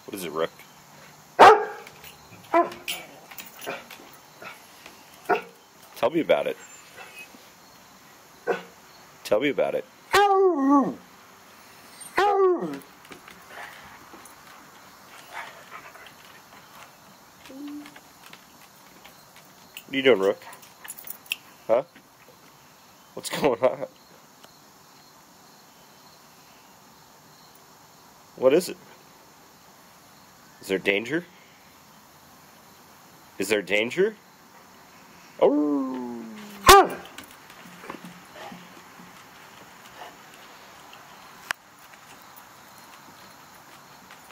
What is it, Rook? Tell me about it. Tell me about it. What are you doing, Rook? Huh? What's going on? What is it? Is there danger? Is there danger? Oh.